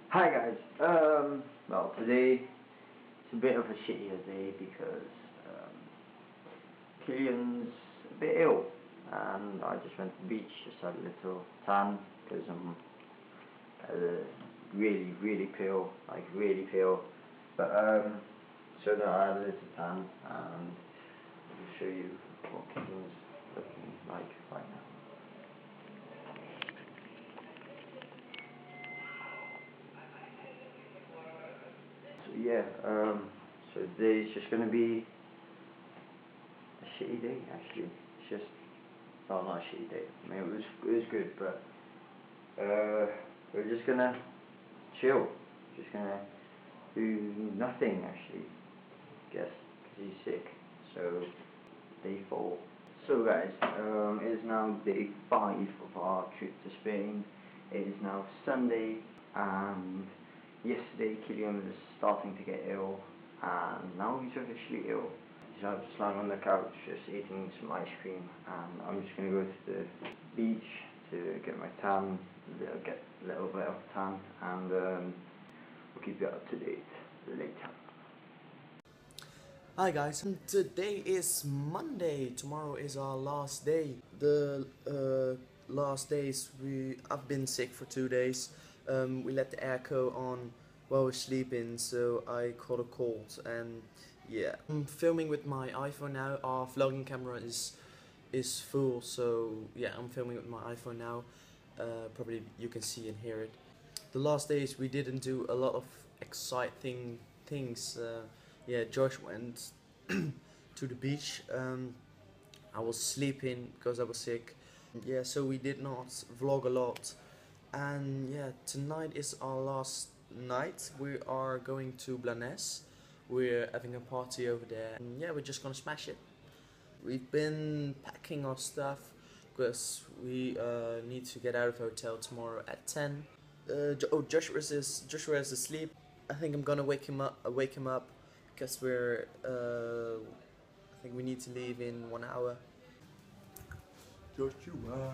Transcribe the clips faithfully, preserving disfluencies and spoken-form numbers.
Hi guys, um, well today it's a bit of a shittier day because um, Killian's a bit ill and I just went to the beach, just had a little tan because I'm uh, really really pale, like really pale, but um, so that I had a little tan and I'll show you what Killian's looking like right now. So yeah, um, so today's just going to be a shitty day actually. It's just, well, not a shitty day. I mean, it was it was good, but uh, we're just gonna chill. Just gonna do nothing actually. Guess because he's sick. So day four. So guys, um, it is now day five of our trip to Spain. It is now Sunday, and yesterday Killian was starting to get ill, and now he's officially ill. So I'm just lying on the couch, just eating some ice cream, and I'm just gonna go to the beach to get my tan, little, get a little bit of tan, and um, we'll keep you up to date later. Hi guys, today is Monday. Tomorrow is our last day. The uh, last days we I've been sick for two days. Um, we let the airco on while we're sleeping, so I caught a cold. And yeah, I'm filming with my iPhone now. Our vlogging camera is is full, so yeah, I'm filming with my iPhone now. Uh, probably you can see and hear it. The last days we didn't do a lot of exciting things. Uh, yeah, Josh went to the beach. Um, I was sleeping because I was sick. Yeah, so we did not vlog a lot. And yeah, tonight is our last night. We are going to Blanes. We're having a party over there. And yeah, we're just gonna smash it. We've been packing our stuff because we uh, need to get out of the hotel tomorrow at ten. Uh, oh, Joshua is Joshua is asleep. I think I'm gonna wake him up. Uh, wake him up because we're. Uh, I think we need to leave in one hour. Joshua.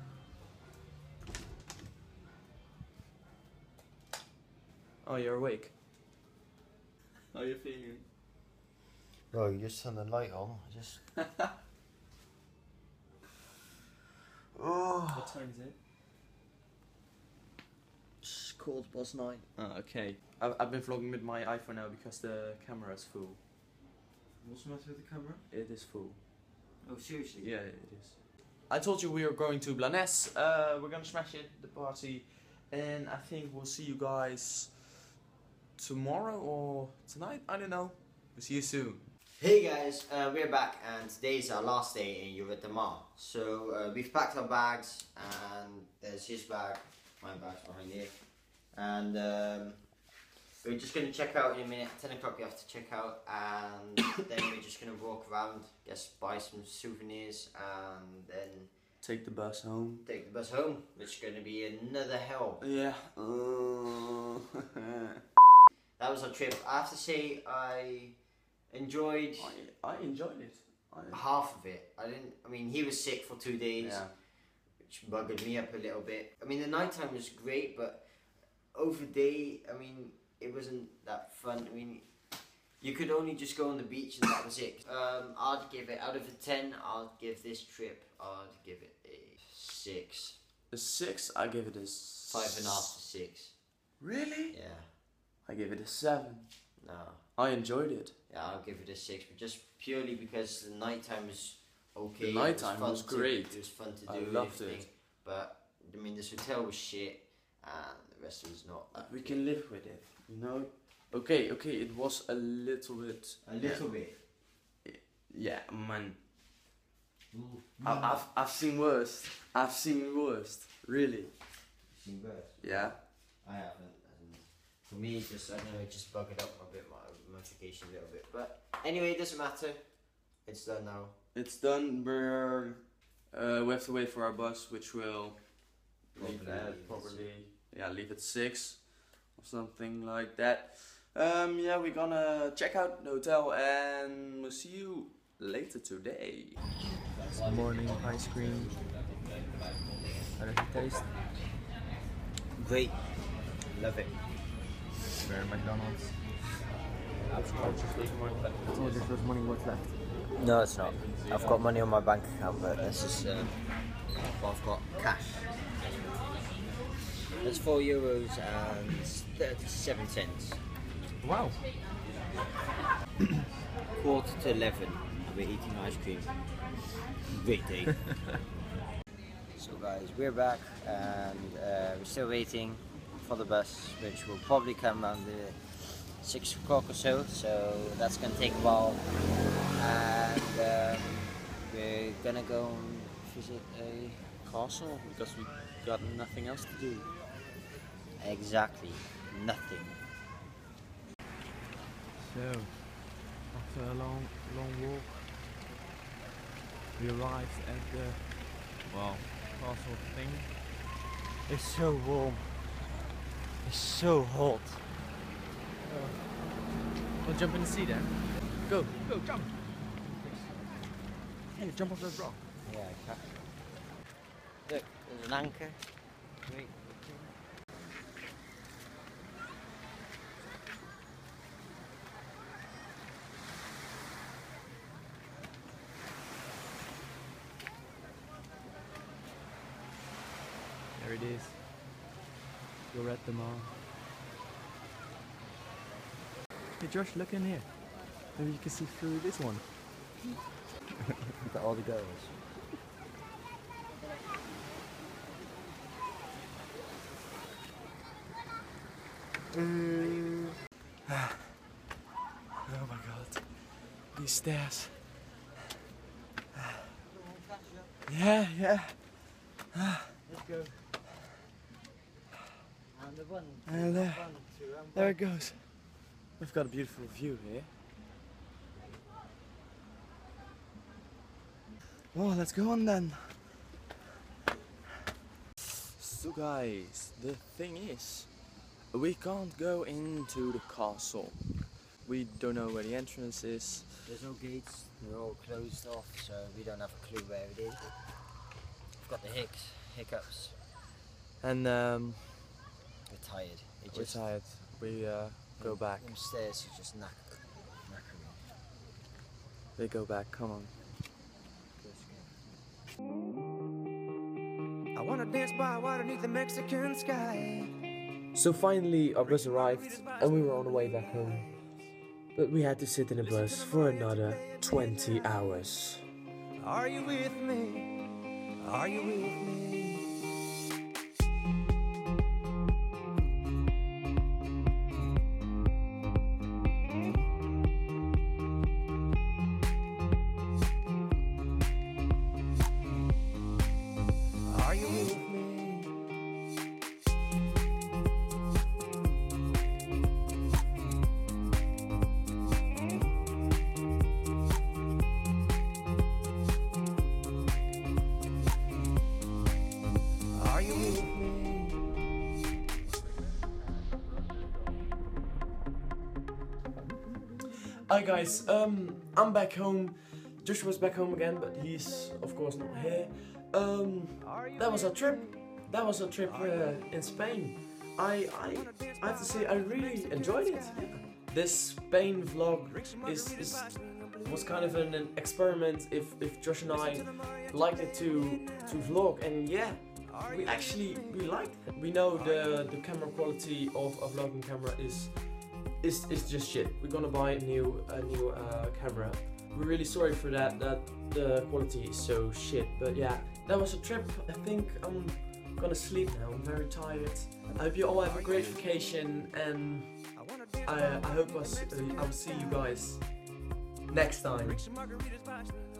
Oh, you're awake. How are you feeling? Bro, you just turned the light on. I just. Oh. What time is it? It's quarter past nine. Oh, okay. I've, I've been vlogging with my iPhone now because the camera is full. What's the matter with the camera? It is full. Oh, seriously? Yeah, it is. I told you we are going to Blanes. Uh, we're gonna smash it, the party, and I think we'll see you guys tomorrow or tonight. I don't know. We'll see you soon. Hey guys, uh, we're back and today is our last day in Yuretama. So uh, we've packed our bags and there's his bag, my bag's behind here. And um, we're just going to check out in a minute. ten o'clock we have to check out, and then we're just going to walk around, guess buy some souvenirs, and then Take the bus home. take the bus home, which is going to be another hell. Yeah. Uh, That was our trip. I have to say I enjoyed I, I enjoyed it. I, half of it. I didn't. I mean, he was sick for two days, yeah. which buggered me up a little bit. I mean, the nighttime was great, but over day, I mean, it wasn't that fun. I mean, you could only just go on the beach and that was it. Um, I'd give it, out of a ten, I'd give this trip, I'd give it a six. A six. I give it a s- Five and a half to six. Really? Yeah. I give it a seven. No. I enjoyed it. Yeah, I'll give it a six, but just purely because the nighttime was okay. The nighttime it was, was fun to- great. It was fun to do. I and loved everything, it. But I mean, this hotel was shit, and the rest was not. That We good. can live with it, you know. Okay, okay. It was a little bit. A little bit. Yeah, man. Ooh. I've, I've I've seen worse. I've seen worse. Really. Seen worse. Yeah. I haven't. And for me, it just I don't know, it just bugged up a bit my notification a little bit. But anyway, it doesn't matter. It's done now. It's done. We're uh, we have to wait for our bus, which will leave Probably at leave at probably yeah leave at six or something like that. Um, yeah, we're gonna check out the hotel and we'll see you later today. Morning ice cream. How does it taste? Great. Love it. Very McDonald's. I told you there was money what's left. No, it's not. I've got money on my bank account, but this is um, well, I've got cash. It's four euros and thirty-seven cents. Wow. Quarter to eleven. We're eating ice cream. Waiting. So guys, we're back and uh, we're still waiting for the bus, which will probably come around the six o'clock or so. So that's gonna take a while, and um, we're gonna go and visit a castle because we got nothing else to do. Exactly, nothing. So, after a long, long walk, we arrived at the, well, castle thing. It's so warm. It's so hot. Wanna jump in the sea then? Go, go, jump! Hey, jump off that rock. Yeah, I can. Look, there's an anchor. Wait. There it is. You're at the mall. Hey Josh, look in here. Maybe you can see through this one. Look at all the girls. Oh my god. These stairs. Yeah, yeah. Let's go. And the one, two, And there, one, two, and there one. it goes. We've got a beautiful view here. Well, let's go on then. So guys, the thing is, we can't go into the castle. We don't know where the entrance is. There's no gates, they're all closed off, so we don't have a clue where it is. We've got the hicks, hiccups. And um, We're tired. It we're just, tired. We uh, go back. Them stairs are just knack- knackering. We go back, come on. I wanna dance by water beneath the Mexican sky. So finally our bus arrived and we were on the way back home. But we had to sit in a bus for another twenty hours. Are you with me? Are you with me? Are you with me? Are you with me? Hi guys, um, I'm back home. Joshua's back home again, but he's of course not here. Um, that was our trip. That was our trip uh, in Spain. I, I, I have to say I really enjoyed it. This Spain vlog is, is was kind of an, an experiment. If if Josh and I liked it to to vlog, and yeah, we actually we liked it. We know the the camera quality of a vlogging camera is is is just shit. We're gonna buy a new a new uh, camera. We're really sorry for that. That the quality is so shit. But yeah, that was a trip. I think I'm gonna sleep now. I'm very tired. I hope you all have a great vacation, and I I hope I, s- I will see you guys next time. Drink some margaritas by